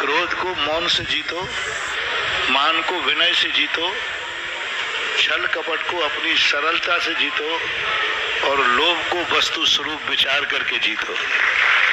क्रोध को मौन से जीतो, मान को विनय से जीतो, छल कपट को अपनी सरलता से जीतो और लोभ को वस्तु स्वरूप विचार करके जीतो।